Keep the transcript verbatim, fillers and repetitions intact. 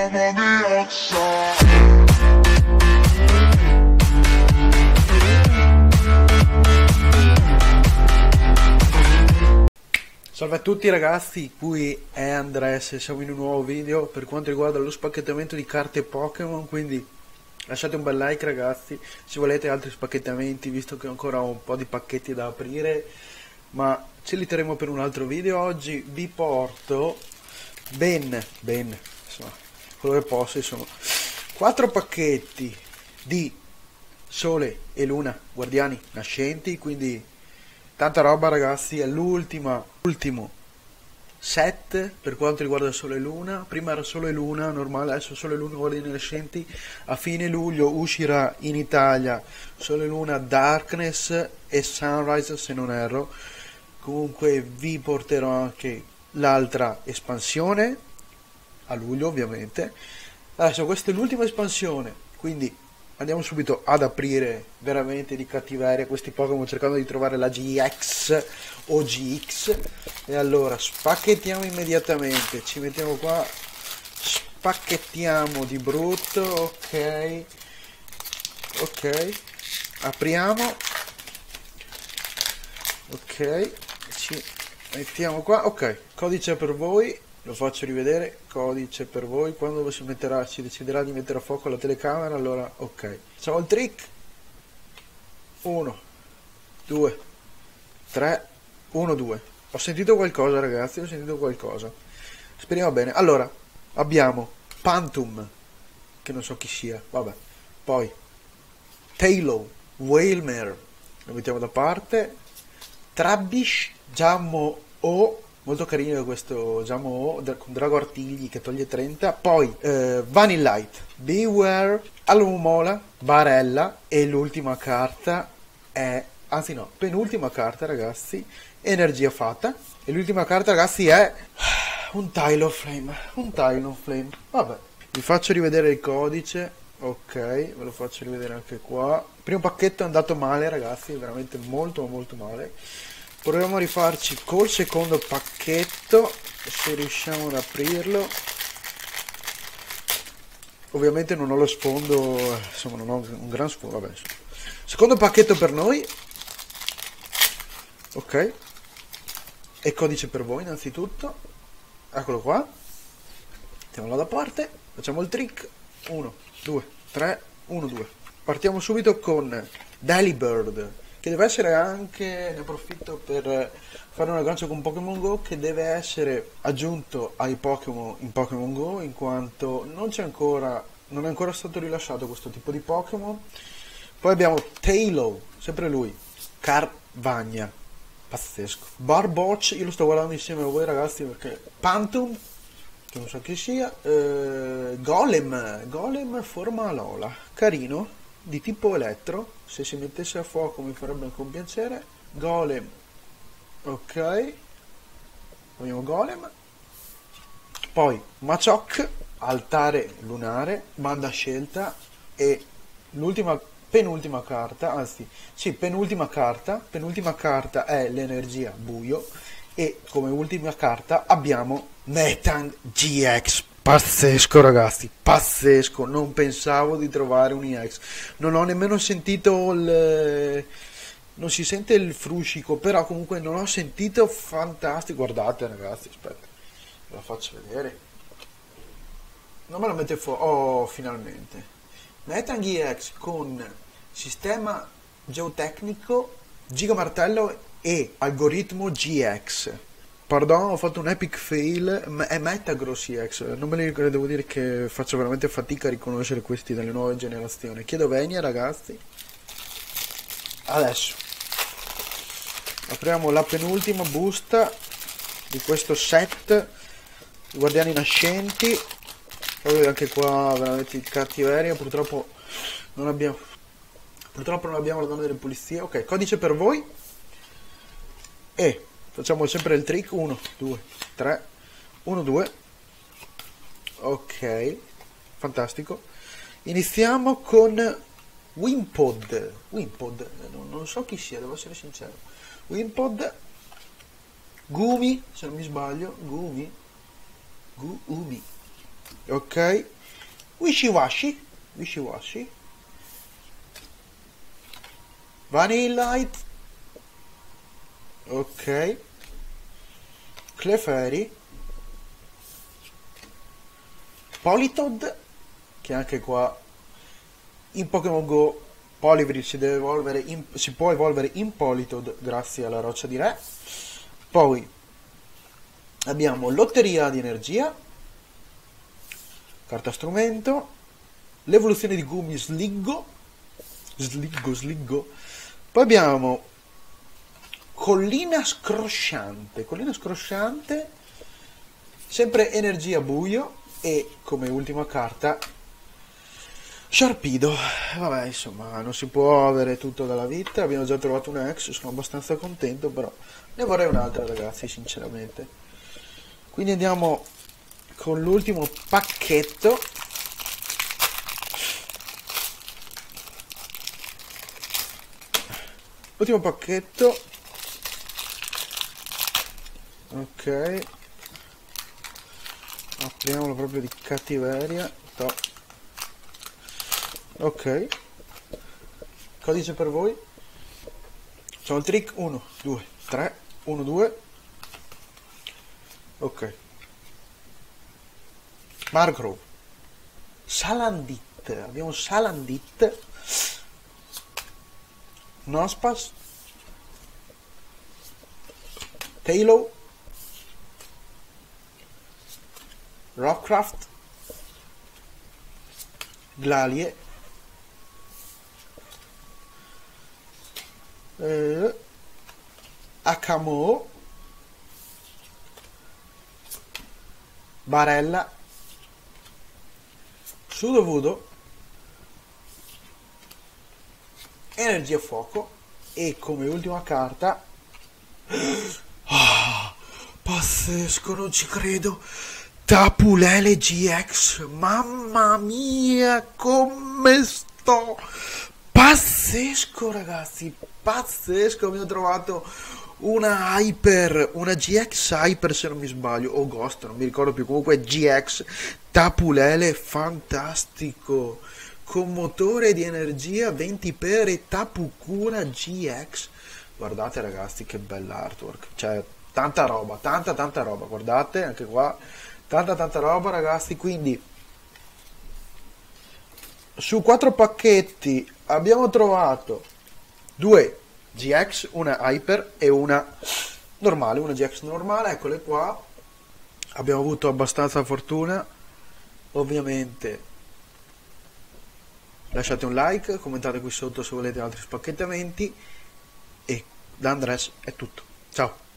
on the outside. Salve a tutti ragazzi, qui è Andres e siamo in un nuovo video per quanto riguarda lo spacchettamento di carte Pokémon, quindi lasciate un bel like ragazzi se volete altri spacchettamenti, visto che ho ancora un po' di pacchetti da aprire, ma ce li terremo per un altro video. Oggi vi porto ben, ben, insomma, quello che posso, sono quattro pacchetti di Sole e Luna Guardiani Nascenti, quindi tanta roba ragazzi. È l'ultima ultimo set per quanto riguarda Sole e Luna. Prima era Sole e Luna normale, adesso Sole e Luna Guardiani Nascenti. A fine luglio uscirà in Italia Sole e Luna Darkness e Sunrise se non erro. Comunque vi porterò anche l'altra espansione a luglio ovviamente. Adesso questa è l'ultima espansione, quindi andiamo subito ad aprire veramente di cattiveria questi Pokémon, cercando di trovare la G X o G X. E allora spacchettiamo immediatamente, ci mettiamo qua, spacchettiamo di brutto. Ok, ok, apriamo, ok, ci mettiamo qua. Ok, codice per voi, lo faccio rivedere, codice per voi. Quando si metterà, si deciderà di mettere a fuoco la telecamera, allora ok. Facciamo il trick. uno, due, tre, uno, due. Ho sentito qualcosa ragazzi, ho sentito qualcosa. Speriamo bene. Allora, abbiamo Pantum, che non so chi sia, vabbè. Poi Taillow, Wailmer, lo mettiamo da parte. Trubbish, Jammo O, molto carino questo Jammo O con Drago Artigli che toglie trenta. Poi eh, Vanillite, Beware, Alumola, Barella e l'ultima carta è, anzi no, penultima carta ragazzi, Energia Fatta. E l'ultima carta ragazzi è un Talonflame, un Talonflame. Vabbè, vi faccio rivedere il codice. Ok, ve lo faccio rivedere anche qua. Il primo pacchetto è andato male ragazzi, veramente molto molto male. Proviamo a rifarci col secondo pacchetto, se riusciamo ad aprirlo. Ovviamente non ho lo sfondo, insomma non ho un gran sfondo, vabbè. Secondo pacchetto per noi. Ok. E codice per voi innanzitutto. Eccolo qua. Mettiamolo da parte, facciamo il trick. uno, due, tre, uno, due. Partiamo subito con Delibird, che deve essere anche, ne approfitto per fare un aggancio con Pokémon Go, che deve essere aggiunto ai Pokémon in Pokémon Go, in quanto non c'è ancora, non è ancora stato rilasciato questo tipo di Pokémon. Poi abbiamo Taillow, sempre lui, Carvagna, pazzesco. Barboach, io lo sto guardando insieme a voi ragazzi perché Pantum, che non so chi sia, eh, Golem, Golem forma Alola, carino, di tipo elettro, se si mettesse a fuoco mi farebbe anche un piacere. Golem, ok, abbiamo Golem. Poi Machoke, altare lunare, banda scelta. E l'ultima, penultima carta, anzi sì, penultima carta, penultima carta è l'energia buio. E come ultima carta abbiamo Metang G X. Pazzesco ragazzi, pazzesco, non pensavo di trovare un E X. Non ho nemmeno sentito il... non si sente il fruscico, però comunque non ho sentito, fantastico. Guardate ragazzi, aspetta, ve la faccio vedere. Non me la mette fuori, oh finalmente. Metang E X con sistema geotecnico, gigamartello e algoritmo G X. Pardon, ho fatto un epic fail, è Metagross E X, non me ne ricordo, devo dire che faccio veramente fatica a riconoscere questi delle nuove generazioni. Chiedo venia ragazzi. Adesso apriamo la penultima busta di questo set Guardiani Nascenti. Poi anche qua veramente cattiveria, purtroppo non abbiamo purtroppo non abbiamo la donna delle pulizie. Ok, codice per voi e facciamo sempre il trick. uno, due, tre, uno, due. Ok, fantastico. Iniziamo con Wimpod. Wimpod, non, non so chi sia, devo essere sincero. Wimpod, Gumi, se non mi sbaglio, Gumi, Gumi. Ok, Wishy-washy, wishy-washy, Vanillite, ok, Clefairy, Politoed, che anche qua in Pokémon Go Polivri si deve evolvere in, si può evolvere in Politoed grazie alla roccia di re. Poi abbiamo Lotteria di Energia, carta strumento, l'evoluzione di Gumi Sliggo, Sliggo, Sliggo. Poi abbiamo Collina Scrosciante, Collina Scrosciante, sempre energia buio, e come ultima carta Sharpedo. Vabbè, insomma, non si può avere tutto dalla vita, abbiamo già trovato un ex, sono abbastanza contento, però ne vorrei un'altra, ragazzi, sinceramente. Quindi andiamo con l'ultimo pacchetto. L'ultimo pacchetto. Ok, apriamolo proprio di cattiveria. Top. Ok, codice per voi. C'ho il trick uno, due, tre, uno, due. Ok, Margrove, Salandit, abbiamo Salandit, Nospas, Taillow, Rockcraft, Glalie, eh, Akamo, Barella, Sudowoodo, Energia Fuoco, e come ultima carta, ah, pazzesco, non ci credo, Tapu Lele G X, mamma mia, come sto, pazzesco, ragazzi, pazzesco. Abbiamo trovato una Hyper, una G X Hyper, se non mi sbaglio, o Ghost, non mi ricordo più, comunque G X Tapu Lele, fantastico, con motore di energia venti per e Tapu Cura G X. Guardate, ragazzi, che bella artwork, cioè tanta roba, tanta tanta roba, guardate anche qua, tanta tanta roba, ragazzi. Quindi su quattro pacchetti abbiamo trovato due G X, una Hyper e una normale, una G X normale, eccole qua. Abbiamo avuto abbastanza fortuna. Ovviamente lasciate un like, commentate qui sotto se volete altri spacchettamenti, e da Andres è tutto, ciao.